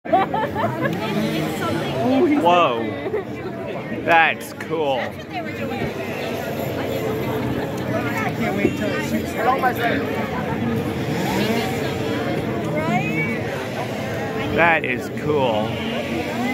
Whoa. That's cool. I can't wait till it shoots. That is cool.